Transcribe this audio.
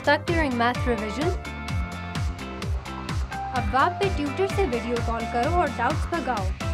stuck during math revision? अब्वाब पे tutor से video call करो और डाउट्स भगाओ।